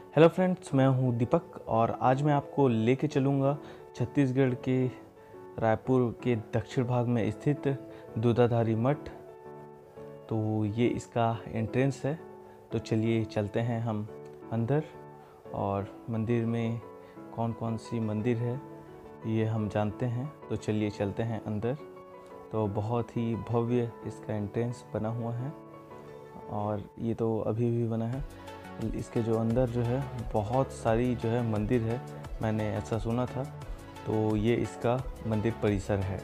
Hello friends, मैं हूं दीपक और आज मैं आपको लेके चलूँगा छत्तीसगढ़ के रायपुर के दक्षिण भाग में स्थित दूधाधारी मठ। तो ये इसका एंट्रेंस है। तो चलिए चलते हैं हम अंदर और मंदिर में कौन कौन सी मंदिर है ये हम जानते हैं। तो चलिए चलते हैं अंदर। तो बहुत ही भव्य इसका एंट्रेंस बना हुआ है और ये तो अभी भी बना है। इसके जो अंदर जो है बहुत सारी जो है मंदिर है, मैंने ऐसा सुना था। तो ये इसका मंदिर परिसर है।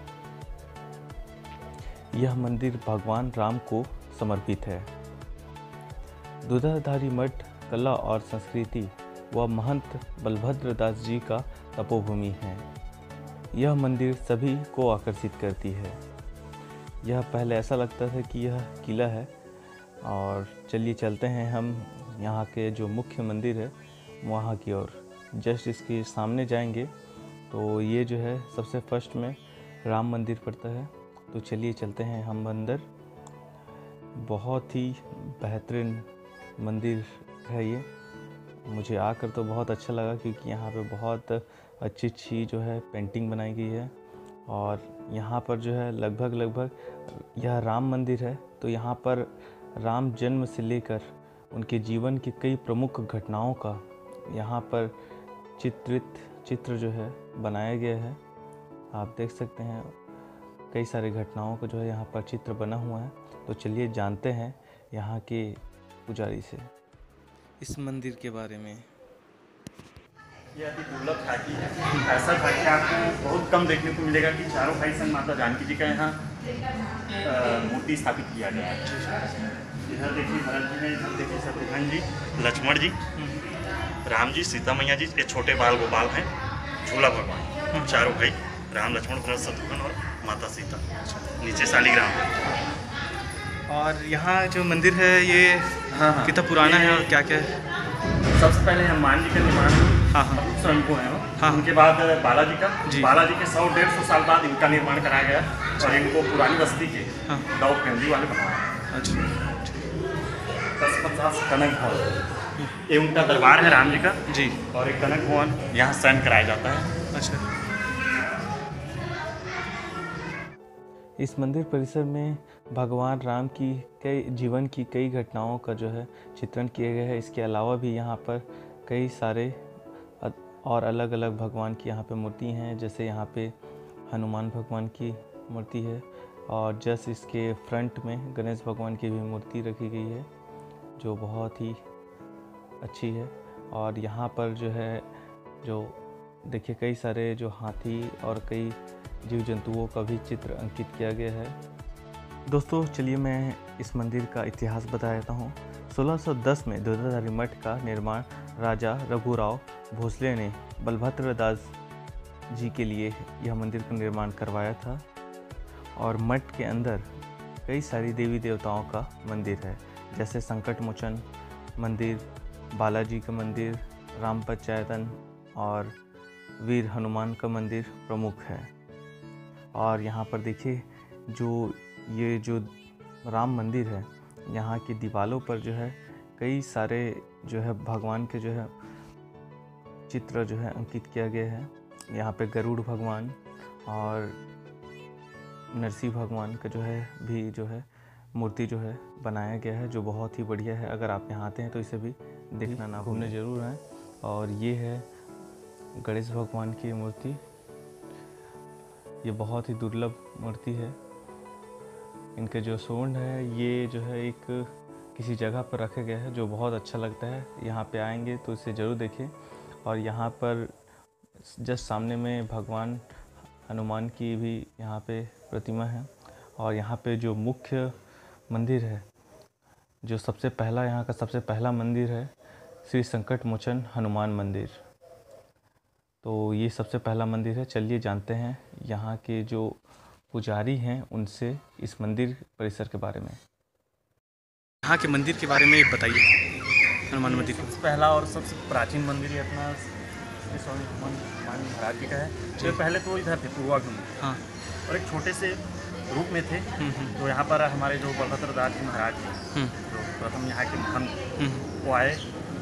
यह मंदिर भगवान राम को समर्पित है। दूधाधारी मठ कला और संस्कृति व महंत बलभद्र दास जी का तपोभूमि है। यह मंदिर सभी को आकर्षित करती है। यह पहले ऐसा लगता था कि यह किला है। और चलिए चलते हैं हम यहाँ के जो मुख्य मंदिर है वहाँ की ओर। जस्ट इसके सामने जाएंगे तो ये जो है सबसे फर्स्ट में राम मंदिर पड़ता है। तो चलिए चलते हैं हम अंदर। बहुत ही बेहतरीन मंदिर है ये। मुझे आकर तो बहुत अच्छा लगा क्योंकि यहाँ पे बहुत अच्छी जो है पेंटिंग बनाई गई है। और यहाँ पर जो है लगभग यह राम मंदिर है। तो यहाँ पर राम जन्म से लेकर उनके जीवन की कई प्रमुख घटनाओं का यहाँ पर चित्र जो है बनाया गया है। आप देख सकते हैं कई सारे घटनाओं का जो है यहाँ पर चित्र बना हुआ है। तो चलिए जानते हैं यहाँ के पुजारी से इस मंदिर के बारे में। ये अति दुर्लभ झांकी है। ऐसा झांकी आपको बहुत कम देखने को मिलेगा कि चारों भाई संग माता जानकी जी का यहाँ मूर्ति स्थापित किया गया है। इधर देखिए भरत जी ने, इधर देखिए शत्रुघ्न जी, लक्ष्मण जी, राम जी, सीता मैया जी, ये छोटे बाल गोपाल हैं, झूला भगवान, चारों भाई राम लक्ष्मण भरत शत्रुघ्न और माता सीता, नीचे शालिग्राम है। और यहाँ जो मंदिर है ये कितना पुराना है और क्या क्या है? सबसे पहले हनुमान जी का निर्माण स्वयंभू है वो। उनके बाद बालाजी का, बालाजी के 100-150 साल बाद इनका निर्माण कराया गया और इनको पुरानी बस्ती के गाँव केंद्री वाले बनाया। अच्छा। 10-50 कनक भवन, ये उनका दरबार है राम जी का जी। और एक कनक भवन यहाँ शयन कराया जाता है। अच्छा। इस मंदिर परिसर में भगवान राम की जीवन की कई घटनाओं का जो है चित्रण किया गया है। इसके अलावा भी यहाँ पर कई सारे और अलग अलग भगवान की यहाँ पे मूर्ति हैं। जैसे यहाँ पे हनुमान भगवान की मूर्ति है और जस्ट इसके फ्रंट में गणेश भगवान की भी मूर्ति रखी गई है जो बहुत ही अच्छी है। और यहाँ पर जो है जो देखिए कई सारे जो हाथी और कई जीव जंतुओं का भी चित्र अंकित किया गया है। दोस्तों चलिए मैं इस मंदिर का इतिहास बता देता हूँ। 1610 में दूधाधारी मठ का निर्माण राजा रघुराव भोसले ने बलभद्र दास जी के लिए यह मंदिर का निर्माण करवाया था। और मठ के अंदर कई सारी देवी देवताओं का मंदिर है, जैसे संकट मोचन मंदिर, बालाजी का मंदिर, राम पंचायतन और वीर हनुमान का मंदिर प्रमुख है। और यहाँ पर देखिए ये जो राम मंदिर है, यहाँ की दीवारों पर जो है कई सारे जो है भगवान के जो है चित्र जो है अंकित किया गया है। यहाँ पे गरुड़ भगवान और नरसिंह भगवान का जो है मूर्ति जो है बनाया गया है, जो बहुत ही बढ़िया है। अगर आप यहाँ आते हैं तो इसे भी देखना ना भूलने ज़रूर आएँ। और ये है गणेश भगवान की मूर्ति। ये बहुत ही दुर्लभ मूर्ति है। इनके जो सूंड है ये जो है एक किसी जगह पर रखा गया है जो बहुत अच्छा लगता है। यहाँ पे आएंगे तो इसे ज़रूर देखें। और यहाँ पर जस्ट सामने में भगवान हनुमान की भी यहाँ पे प्रतिमा है। और यहाँ पे जो मुख्य मंदिर है, जो यहाँ का सबसे पहला मंदिर है, श्री संकट मोचन हनुमान मंदिर। तो ये सबसे पहला मंदिर है। चलिए जानते हैं यहाँ के जो पुजारी हैं उनसे इस मंदिर परिसर के बारे में। यहाँ के मंदिर के बारे में बताइए। हनुमान मंदिर सबसे पहला और सबसे प्राचीन मंदिर ये अपना स्वामी हनुमान महाराज जी का है। जो पहले तो इधर थे पूर्वाग्र में, और एक छोटे से रूप में थे। तो यहाँ पर हमारे जो बलभद्र दास जी महाराज जी जो प्रथम यहाँ के महंत वो आए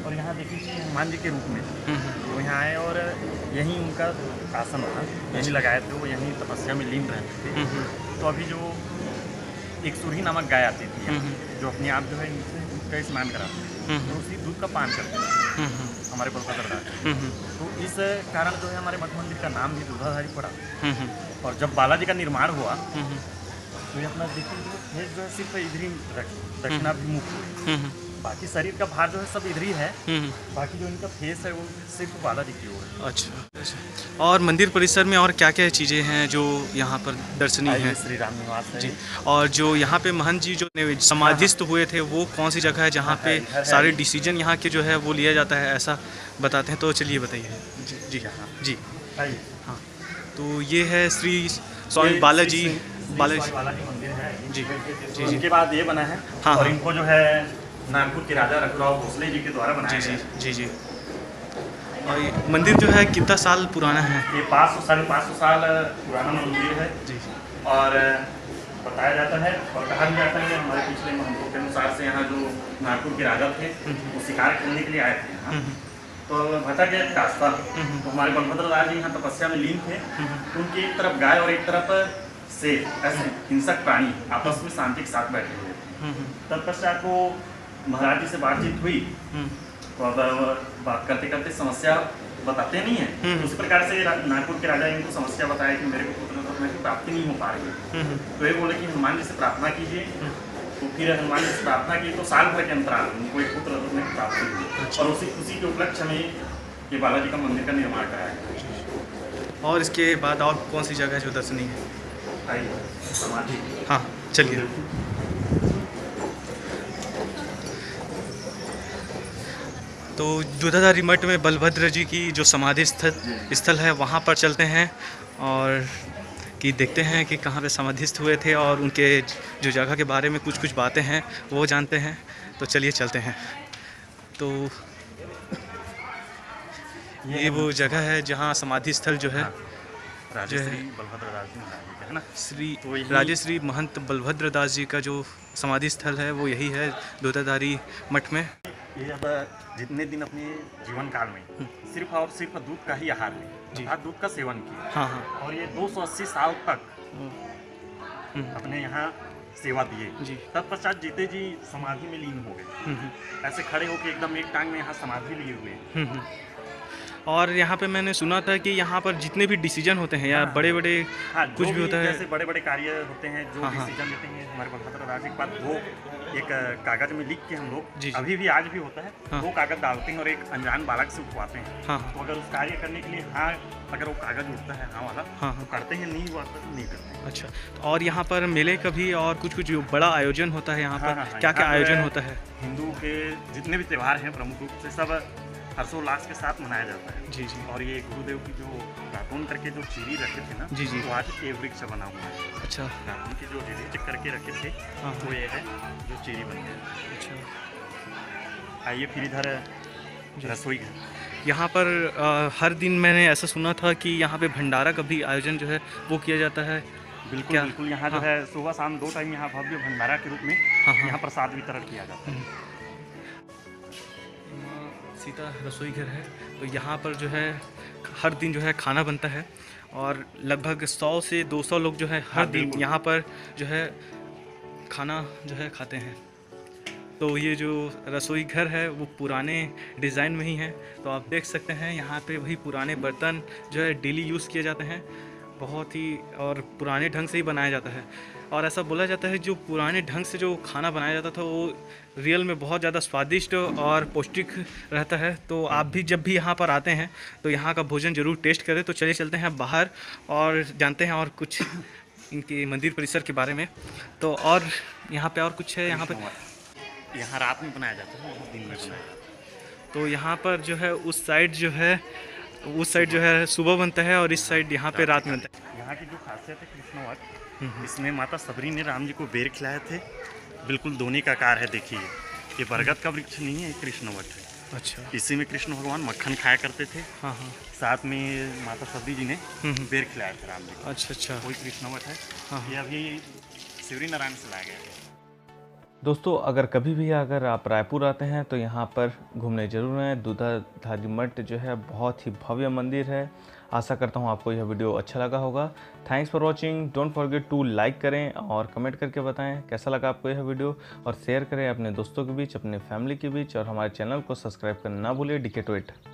और यहाँ देखिए हनुमान जी के रूप में वो यहाँ आए और यहीं उनका आसन था, यहीं लगाए थे, वो यहीं तपस्या में लीन रहते थे। तो अभी जो एक सुरही नामक गाय आती थी यहाँ, जो अपने आप जो है इनसे दूध का स्नान कराती थी, तो उसी दूध का पान करते थे हमारे बलभद्र दास। तो इस कारण जो है हमारे मठ मंदिर का नाम भी दूधाधारी पड़ा। और जब बालाजी का निर्माण हुआ तो ये अपना देखिए फेस जो है सिर्फ इधर ही दक्षिणाभिमुख, बाकी शरीर का भार जो है सब इधर ही है, बाकी जो इनका फेस है वो सिर्फ बालाजी की ओर है। अच्छा। और मंदिर परिसर में और क्या क्या चीज़ें हैं जो यहाँ पर दर्शनीय हैं? श्री राम निवास है जी। और जो यहाँ पे महंत जी जो समाधिस्थ हुए थे वो कौन सी जगह है जहाँ पे सारे डिसीजन यहाँ के जो है वो लिया जाता है, ऐसा बताते हैं? तो चलिए बताइए। जी जी हाँ जी हाँ। तो ये है श्री स्वामी बालाजी मंदिर है जी जी। इनके बाद ये बना है हाँ, और हाँ। इनको जो है नागपुर के राजा रघुराव भोसले जी के द्वारा बनाया जी गया। जी जी। और ये मंदिर जो है कितना साल पुराना है? ये 500 साल पुराना मंदिर है जी। और बताया जाता है और कहा भी जाता है कि हमारे पिछले महंतों के अनुसार से यहाँ जो नागपुर के राजा थे वो शिकार करने के लिए आए थे यहाँ, तो भटक गए रास्ता, तो हमारे बलभद्र दास जी यहाँ तपस्या में लीन थे, तो उनकी एक तरफ गाय और एक तरफ शेर, ऐसे हिंसक प्राणी आपस में शांति के साथ बैठे हुए थे। तत्पश्चात को महाराज जी से बातचीत हुई, तो अब बात करते करते समस्या बताते नहीं है, तो उसी प्रकार से नागपुर के राजा इनको समस्या बताया कि मेरे को पुत्र रत्न की प्राप्ति नहीं हो पा रही है। तो ये बोले कि हनुमान जी से प्रार्थना कीजिए, तो फिर हनुमान जी से प्रार्थना की तो साल भर के अंतराल उनको एक पुत्र रत्न की प्राप्ति हुई और उसी के उपलक्ष्य में ये बालाजी का मंदिर का निर्माण कराया। और इसके बाद और कौन सी जगह है जो दर्शनीय है? आइए समाधि। हाँ चलिए। तो दूधाधारी मठ में बलभद्र जी की जो समाधि स्थल है वहाँ पर चलते हैं और कि देखते हैं कि कहाँ पे समाधिस्थ हुए थे और उनके जो जगह के बारे में कुछ बातें हैं वो जानते हैं। तो चलिए चलते हैं। तो ये वो जगह है जहाँ समाधि स्थल जो है राजा श्री बलभद्र दास जी महाराज जी का है ना, श्री राजश्री महंत बलभद्र दास जी का जो समाधि स्थल है वो यही है दूधाधारी मठ में। ये अब जितने दिन अपने जीवन काल में सिर्फ और सिर्फ दूध का ही आहार लिया, दूध का सेवन किया। हाँ हाँ। और ये 280 साल तक अपने यहाँ सेवा दिए। जी। तत्पश्चात जीते जी समाधि में लीन हो गए, ऐसे खड़े होकर एकदम एक टांग में यहाँ समाधि लिए हुए। और यहाँ पे मैंने सुना था कि यहाँ पर जितने भी डिसीजन होते हैं या बड़े बड़े कुछ भी होता है, जैसे बड़े बड़े कार्य होते हैं जो डिसीजन लेते हैं हमारे बलभद्र दास जी के बाद, वो एक कागज में लिख के हम लोग अभी भी आज भी होता है, वो कागज डालते हैं और एक अनजान बालक से उठवाते हैं। तो अगर उस कार्य करने के लिए अगर वो कागज उठता है वाला तो करते हैं, नहीं हुआ तो नहीं करते। अच्छा। और यहाँ पर मेले का भी और कुछ बड़ा आयोजन होता है यहाँ पर? क्या क्या आयोजन होता है? हिंदू के जितने भी त्यौहार हैं प्रमुख रूप से सब हर्षोल्लास के साथ मनाया जाता है। जी जी। और ये गुरुदेव की जो दातून करके जो चीरी रखे थे ना, जी जी, तो आज के वृक्ष बना हुआ है। अच्छा। दातून की जो चीरी करके रखे थे तो ये है जो चीरी बन गया। अच्छा। आइए फिर इधर रसोई घर। यहाँ पर हर दिन मैंने ऐसा सुना था कि यहाँ पे भंडारा का भी आयोजन जो है वो किया जाता है। बिल्कुल बिल्कुल। यहाँ जो है सुबह शाम 2 टाइम यहाँ भव्य भंडारा के रूप में यहाँ प्रसाद वितरण किया जाता है। सीता रसोई घर है, तो यहाँ पर जो है हर दिन जो है खाना बनता है और लगभग 100 से 200 लोग जो है हर दिन यहाँ पर जो है खाना जो है खाते हैं। तो ये जो रसोई घर है वो पुराने डिज़ाइन में ही है, तो आप देख सकते हैं यहाँ पे वही पुराने बर्तन जो है डेली यूज़ किए जाते हैं, बहुत ही और पुराने ढंग से ही बनाया जाता है। और ऐसा बोला जाता है जो पुराने ढंग से जो खाना बनाया जाता था वो रियल में बहुत ज़्यादा स्वादिष्ट और पौष्टिक रहता है। तो आप भी जब भी यहाँ पर आते हैं तो यहाँ का भोजन ज़रूर टेस्ट करें। तो चलिए चलते हैं बाहर और जानते हैं और कुछ इनके मंदिर परिसर के बारे में। तो और यहाँ पे और कुछ है? यहाँ रात में बनाया जाता है, दिन में बनाया जाता है। तो यहाँ पर जो है उस साइड जो है सुबह बनता है और इस साइड यहाँ पे रात में बनता है। यहाँ की जो खासियत है कृष्णवट, इसमें माता सबरी ने राम जी को बेर खिलाए थे, बिल्कुल दोने का आकार है। देखिए ये बरगद का वृक्ष नहीं है, ये कृष्णवट है। अच्छा। इसी में कृष्ण भगवान मक्खन खाया करते थे। हाँ हाँ। साथ में माता सबरी जी ने बेर खिलाया था राम जी को। अच्छा अच्छा। कोई कृष्णवट है। हाँ। ये अभी शिवरी नारायण से लाया गया है। दोस्तों अगर कभी भी अगर आप रायपुर आते हैं तो यहाँ पर घूमने ज़रूर आएँ। दूधाधारी मठ जो है बहुत ही भव्य मंदिर है। आशा करता हूँ आपको यह वीडियो अच्छा लगा होगा। Thanks for watching. Don't forget to like करें और कमेंट करके बताएं कैसा लगा आपको यह वीडियो, और शेयर करें अपने दोस्तों के बीच, अपने फैमिली के बीच, और हमारे चैनल को सब्सक्राइब करना ना भूलें। DK to IT।